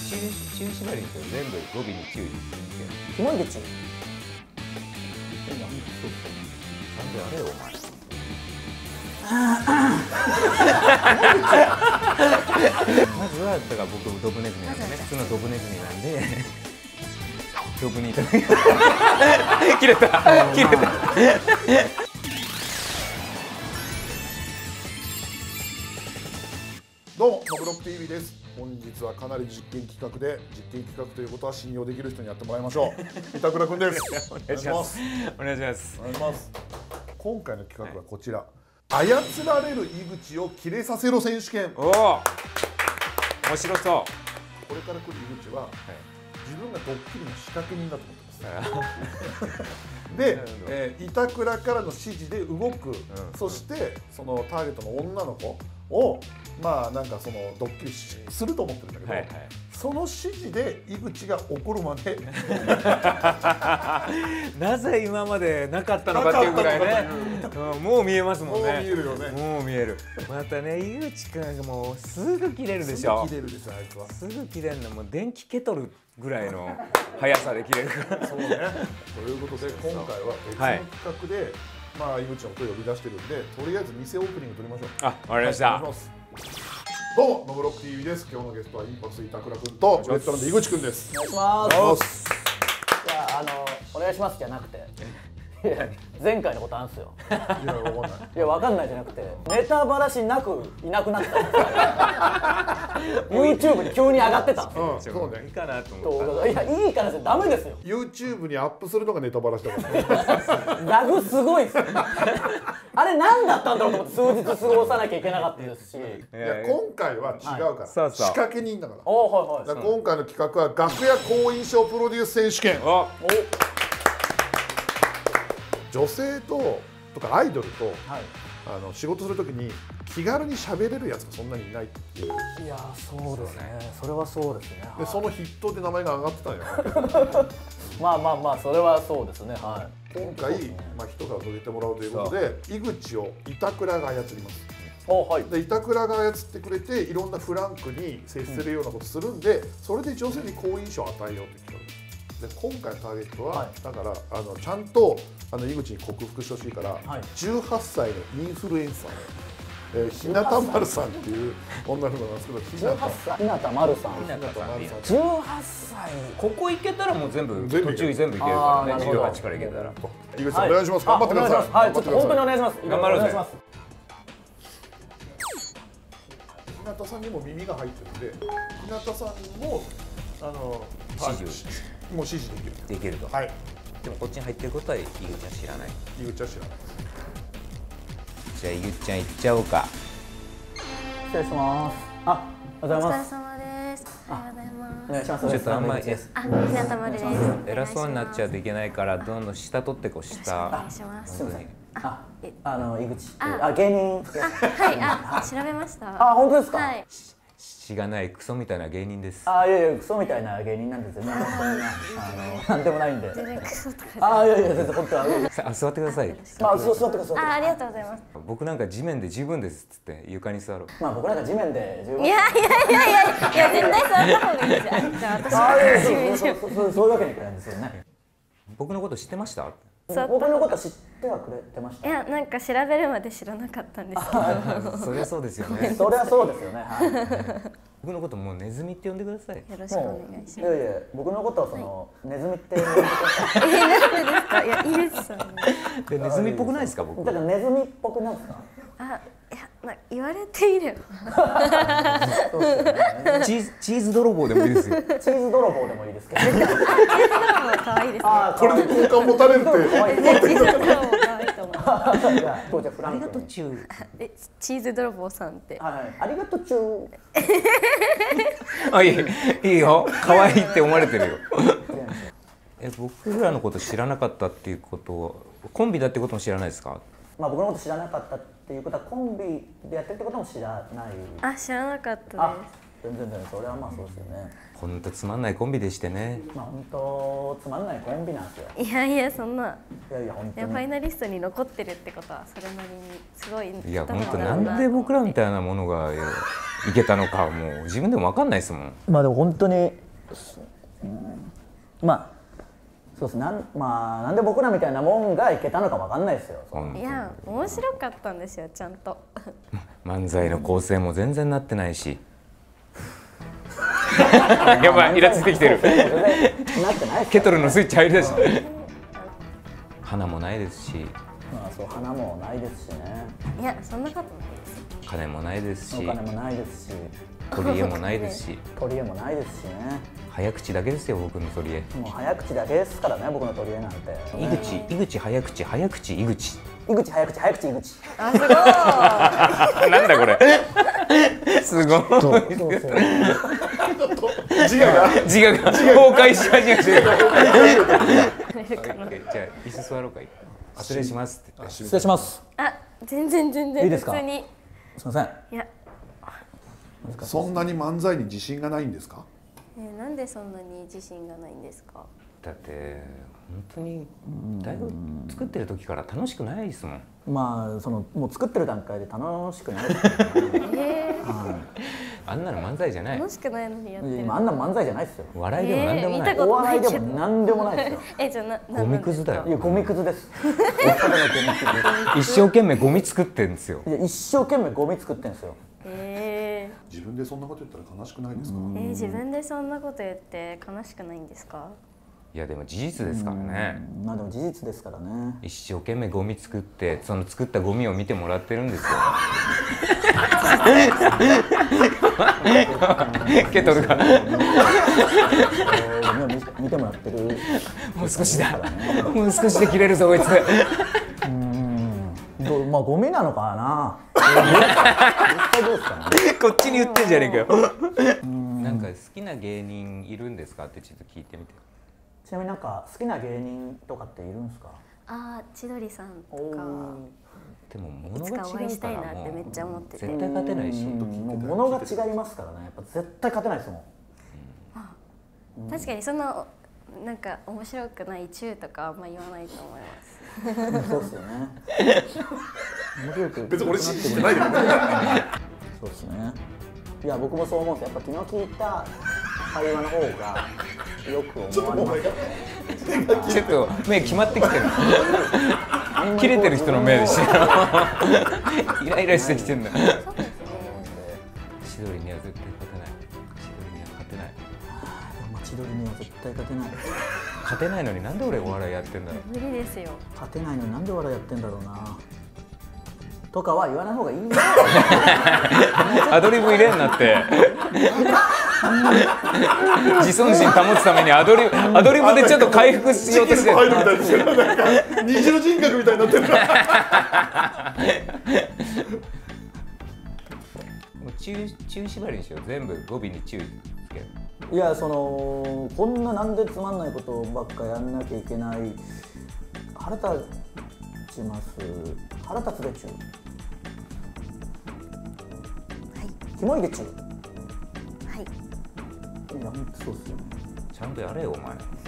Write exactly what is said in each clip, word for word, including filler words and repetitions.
中縛りにして全部語尾に注意。 キモい口。 なんであれよお前。まずはだから僕ドブネズミなんでね、普通のドブネズミなんでドブにいただき切れた切れた。 どうも、ノブロック ティーブイ です。本日はかなり実験企画で、実験企画ということは信用できる人にやってもらいましょう。板倉くんです。 お願いします。お願いします。 お願いします。今回の企画はこちら。はい、操られる井口を切れさせろ選手権。 おお。面白そう。 これから来る井口は、はい、自分がドッキリの仕掛け人だと思ってます。で、えー、板倉からの指示で動く、うん、そしてそのターゲットの女の子をまあなんかそのドッキリすると思ってるんだけど、はい、はい、その指示で井口が怒るまでなぜ今までなかったのかっていうぐらいね、うん、もう見えますもんね。 もう見えるよね。 もう見える。またね、井口くんがもうすぐ切れるでしょ。 すぐ切れるでしょ、あいつは。 すぐ切れるのもう電気ケトルぐらいの速さで切れるから。 そうね。ということで今回は別の企画で、はい、まあ井口のことを呼び出してるんで、とりあえず店オープニング取りましょう。 あ、わかりました。 はい、どうも、ノブロック ティーブイ です。今日のゲストはインパクト板倉君とウエストランド井口君です。 お願いします。じゃあ、あのお願いしますじゃなくて、いや前回のことあるんですよ。 いや、わかんない。 いや、わかんないじゃなくて、ネタバラシなくいなくなったんですよ。YouTube に急に上がってたんですよ。 うん、そうね。 いいかなと思った。 いや、いいからですよ、ダメですよ。 YouTube にアップするのがネタバラシだからね。 ラグすごいですよ。あれ何だったんだろうと思って数日過ごさなきゃいけなかったですし。いや、今回は違うから、はい、仕掛け人だから。 お、はいはい、 だから今回の企画は楽屋好印象プロデュース選手権。お女性ととかアイドルと、はい、あの仕事するときに気軽に喋れるやつがそんなにいないっていう。 いや、そうですね。それはそうですね。 で、その筆頭で名前が上がってたんよ。 まあまあまあ、それはそうですね。はい。 今回、まあ一皮むけてもらうということで、井口を板倉が操ります。 お、はい。 で、板倉が操ってくれて、いろんなフランクに接するようなことするんで、うん、それで女性に好印象を与えようという企画。で、今回のターゲットは、はい、だからあのちゃんとあの井口に克服してほしいから、はい、じゅうはっさいのインフルエンサー、えー、日向丸さんっていう女の子なんですけど、 じゅうはっさい日向丸さん、じゅうはっさい、 ここ行けたらもう全部途中全部行けるからね。じゅうはちから行けたら。 井口さん、お願いします。頑張ってください。 はい、ちょっと本当にお願いします。 頑張ろうぜ。 日向さんにも耳が入ってるんで、日向さんにもあの指示もう指示できる。 できると。はい。でもこっちに入ってることは井口は知らない。 井口は知らない。 じゃあ井口ちゃん行っちゃおうか。 失礼します。あ、おはようございます。 お疲れ様です。おはようございます。 お願いします。 ちょっとあんまりあ、日向丸です。 偉そうになっちゃうといけないからどんどん下取ってこう下。 お願いします。 あ、あの井口。あ、芸人。 あ、はい。あ、調べました。 あ、本当ですか。はい。 しがないクソみたいな芸人です。 あ、いやいや、クソみたいな芸人なんですよね。あの、なんでもないんで。 全然クソとか。 あ、いやいや、全然本当は。 あ、座ってください。 まあ、座ってください。 あ、ありがとうございます。 僕なんか地面で十分ですっつって床に座ろう。 まあ、僕なんか地面で十分。 いやいやいやいやいや、絶対座った方がいいですよ。じゃあ、私はそういうわけにいかないんですよね。 僕のこと知ってました？ 僕のこと知ってはくれてました。 いや、なんか調べるまで知らなかったんですけど。 そりゃそうですよね。 そりゃそうですよね。 僕のこともうネズミって呼んでください。 よろしくお願いします。 いやいや、僕のことはそのネズミって呼んでください。 え、なんでですか？いや、井口さん。 で、ネズミっぽくないですか、僕。 だからネズミっぽくないですか？ あ、いや、まあ、言われていれば。 チーズ、チーズ泥棒でもいいですよ。 チーズ泥棒でもいいですけど。 チーズ泥棒可愛いですね。 これで好感持たれるって。 チーズ泥棒可愛いと思う。 ありがとうチュー。 え、チーズ泥棒さんって。 はい、ありがとうチュー。 あ、いい、いいよ。可愛いって思われてるよ。え、僕らのこと知らなかったっていうことを、コンビだってことも知らないですか？ まあ僕のこと知らなかったっていうことはコンビでやってるってことも知らない。 あ、知らなかったです。 よ全然全然それはまあそうですよね。 ほんとつまんないコンビでしてね。 まあ本当つまんないコンビなんですよ。 いやいやそんな。 いやいや本当に。 いやファイナリストに残ってるってことはそれなりにすごい。 いや本当なんで僕らみたいなものがいけたのかもう自分でも分かんないですもん。 まあでも本当に、うん、まあそうですなん、まあ、なんで僕らみたいなもんがいけたのかわかんないですよ。 いや面白かったんですよちゃんと。 漫才の構成も全然なってないし。やばいイラついてきてる。ケトルのスイッチ入りだし。花もないですし。 まあそう花もないですしね。 いやそんなことないです。 金もないですし。 お金もないですし。 取り柄もないですし。 取り柄もないですしね。 早口だけですよ僕の取り柄。 もう早口だけですからね僕の取り柄なんて。 井口井口早口早口井口。 井口早口早口井口。 あすごい。 なんだこれ。すごい。 そうそうそう。 自我が自我が崩壊し始めてる。じゃあ椅子座ろうか。失礼しますって言って。 失礼します。 あ全然全然いいですか。 普通に。 すみません。 いや。 そんなに漫才に自信がないんですか。 えー、なんでそんなに自信がないんですか。 だって本当にだいぶ作ってる時から楽しくないですもん。 まあそのもう作ってる段階で楽しくないですよね。 えー、 あんなの漫才じゃない。 楽しくないのにやってる。 あんな漫才じゃないですよ。 笑いでもなんでもない。 お笑いでもなんでもないですよ。 えじゃあなゴミくずだよ。 いやゴミくずです。 一生懸命ゴミ作ってんですよ。 いや一生懸命ゴミ作ってんですよ。 えー、自分でそんなこと言ったら悲しくないですか。 えー、自分でそんなこと言って悲しくないんですか。 いやでも事実ですからね。 まあでも事実ですからね。 一生懸命ゴミ作ってその作ったゴミを見てもらってるんですよ。ケトルが見てもらってる。 もう少しだ。もう少しで切れるぞこいつ。 どまあゴミなのかな。どうですかね。 こっちに言ってんじゃねえかよ。なんか好きな芸人いるんですかってちょっと聞いてみて。 ちなみになんか好きな芸人とかっているんですか。 ああ千鳥さんとか。 でも物が違うからもう絶対勝てないし。 物が違いますからね。やっぱ絶対勝てないですもん。 うん、確かにそのなんか面白くないチューとかあんま言わないと思います。 そうですよね。面白く別に俺信じてないけどね。 そうですね。いや僕もそう思うんです。やっぱ気の利いた会話の方がよく思われます。 ちょっと目決まってきてる。切れてる人の目でしょ。イライラしてきてんだ。千鳥には絶対勝てない。千鳥には勝てない。 千鳥には絶対勝てない。 勝てないのになんで俺お笑いやってんだろう。 無理ですよ。 勝てないのになんでお笑いやってんだろうな。とかは言わない方がいいんだ。 アドリブ入れんなって。自尊心保つためにアドリブアドリブでちょっと回復しようとしてる。 二重人格みたいになってる。もう中中縛りにしよう。全部語尾に中つける。 いやそのこんななんでつまんないことばっかやんなきゃいけない。腹立ちます。腹立つでちゅう。はい。キモいでちゅう。 はい。 いや本当そうっすよね。 ちゃんとやれよお前。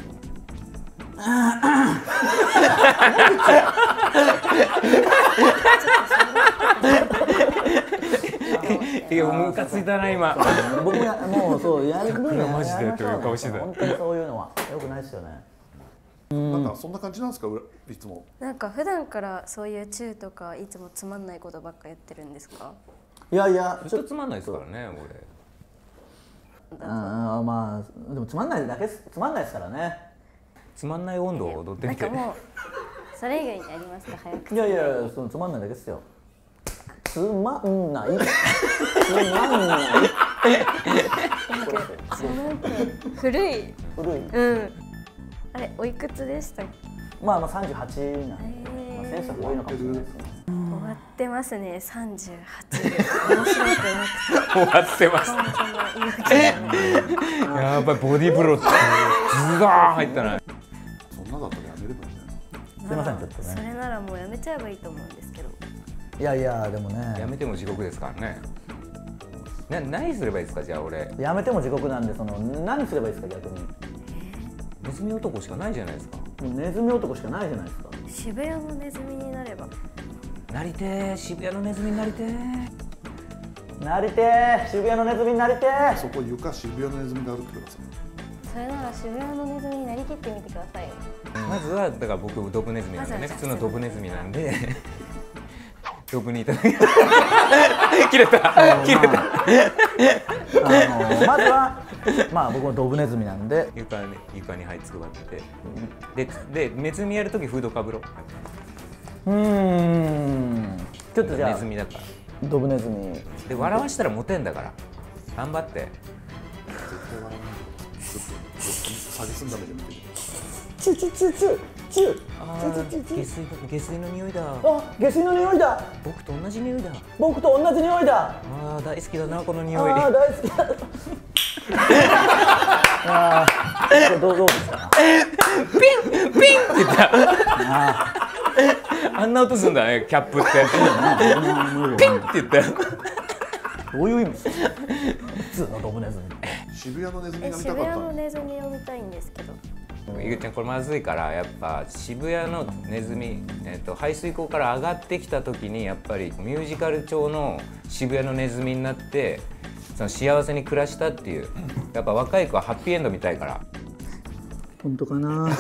いやムカついたな今。 僕やもうそうやる分にはマジでという顔してた。 本当にそういうのは良くないですよね。 なんかそんな感じなんですかいつも。なんか普段からそういうチューとかいつもつまんないことばっかやってるんですか。 いやいやちょっとつまんないですからね俺。ああまあでもつまんないだけつまんないですからね。 つまんない温度を踊ってみて。 なんかもうそれ以外にありますか早く。 いやいやそのつまんないだけですよ。つまんない。つまんない。 古い。 古い。 うん。あれおいくつでしたっけ。 まあまあ三十八なんで、まあセンスが多いのかもしれないですね。 終わってますね三十八。面白くなくて。 終わってます。やばいボディーブローってズガー入ったな。 そんなだったらやめればいいんじゃない。 すいませんちょっとね。 それならもうやめちゃえばいいと思うんですけど。 いやいやでもね。 やめても地獄ですからね。 な何すればいいですかじゃあ俺。 やめても地獄なんで、その何すればいいですか逆に。 ネズミ男しかないじゃないですか。 ネズミ男しかないじゃないですか。 渋谷のネズミになれば。 なりてー、渋谷のネズミになりてー。 なりてー、渋谷のネズミになりてー。 そこ床渋谷のネズミで歩いてください。 それなら渋谷のネズミになりきってみてくださいよ。 まずはだから僕ドブネズミなんでね、 まずは普通のドブネズミなんでドブにいただき切れた切れた。 あのまずはまあ僕もドブネズミなんで、 床に床に這いつくばってででネズミやるときフードかぶろう。 うーんちょっとじゃあネズミだからドブネズミで笑わしたらモテんだから頑張って。 絶対笑わないで。ちょっと下げすんだ目で見てみて。 チュチュチュチュチュあチュチュチュチュー下水下水の匂いだ。 あ、下水の匂いだ。 僕と同じ匂いだ。 僕と同じ匂いだ。 ああ大好きだなこの匂い。 ああ大好きだ。ああどうどうですか。 ピンピンって言った。あんな音するんだねキャップって。ピンって言ったよ。 どういう意味ですか。普通のドブネズミ。 渋谷のネズミえ、 が見渋たかったの。 谷のネズミを見たいんですけど。 いぐちゃんこれまずいからやっぱ渋谷のネズミ、えっと排水溝から上がってきた時にやっぱりミュージカル調の渋谷のネズミになってその幸せに暮らしたっていうやっぱ若い子はハッピーエンド見たいから。 本当かな。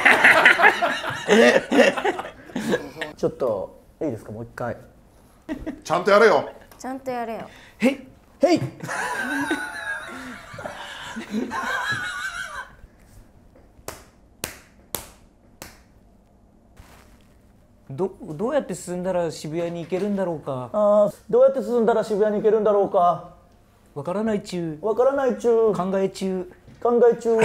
ちょっといいですかもう一回。 ちゃんとやれよ。 ちゃんとやれよ。 へいへい。 どどうやって進んだら渋谷に行けるんだろうか。 ああどうやって進んだら渋谷に行けるんだろうか。 わからない中わからない中考え中考え中。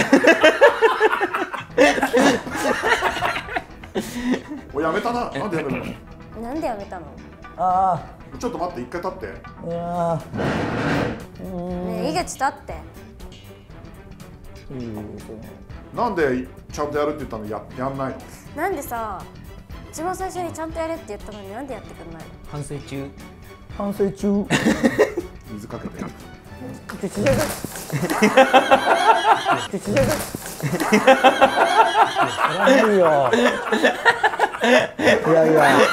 おやめたな。なんでやめるの。 なんでやめたの？ あちょっと待って一回立って。 あいやねえ、井口立って。 ーいいですね。 なんでちゃんとやるって言ったのややんないの。 なんでさ、一番最初にちゃんとやれって言ったのになんでやってくんないの？ 反省中。 反省中。 水かけて。 いいよ。いやいや。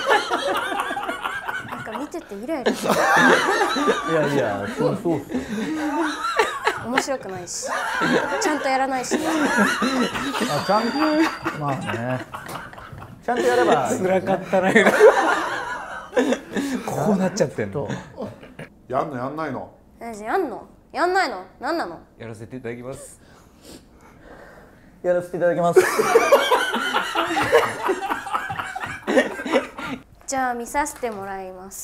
なんか見ててイライラする。 いやいやそうそうっすよ。 面白くないし、ちゃんとやらないし。 あちゃんとまあね。ちゃんとやればいい。 辛かったな。こうなっちゃってんの。 やんのやんないの。 え、じゃあやんの？やんないの？なんなの？ やらせていただきます。 やらせていただきます。 じゃあ見させてもらいます。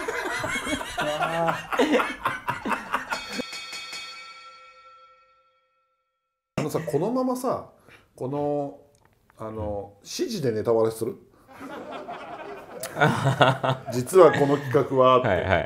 あのさこのままさこのあの指示でネタバレする。実はこの企画は。 はいはい。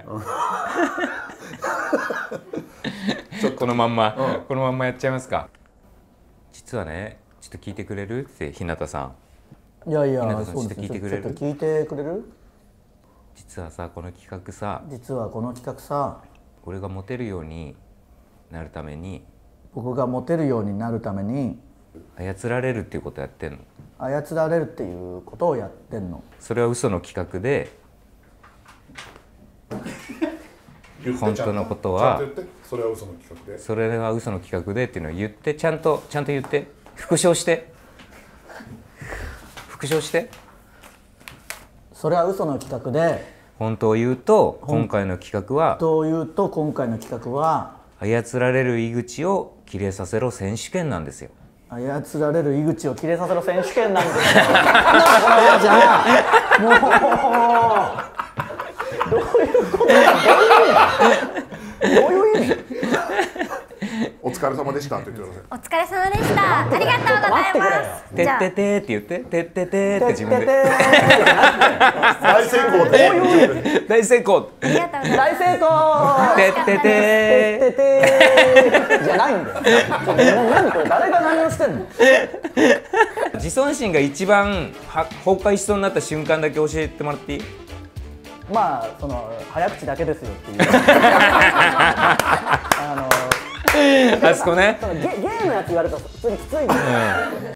ちょっとこのまんま、うん、このまんまやっちゃいますか。実はね、ちょっと聞いてくれるって日向さん。いやいや、 そうですね。ちょっと聞いてくれる。 ちょっと聞いてくれる？ 実はさ、この企画さ。 実はこの企画さ。 俺がモテるようになるために。 僕がモテるようになるために。 操られるっていうことやってんの。 操られるっていうことをやってんの。 それは嘘の企画で。本当のことはそれは嘘の企画でそれは嘘の企画でっていうのを言ってちゃんとちゃんと言って復唱して復唱してそれは嘘の企画で本当を言うと今回の企画は本当を言うと今回の企画は操られる井口をキレさせろ選手権なんですよ。 操られる井口をキレさせろ選手権なんですよ。じゃあもうどういうことどういう意味？ お疲れ様でしたって言ってください。 お疲れ様でした。ありがとうございます。 てっててって言っててっててって自分で大成功で大成功ありがとうございます。 大成功てってててっててじゃないんだよ。何これ誰が何をしてんの？ 自尊心が一番は崩壊しそうになった瞬間だけ教えてもらっていい？ まあその早口だけですよっていうあのあそこねそのゲゲーのやつ言われると普通にきついんですよ、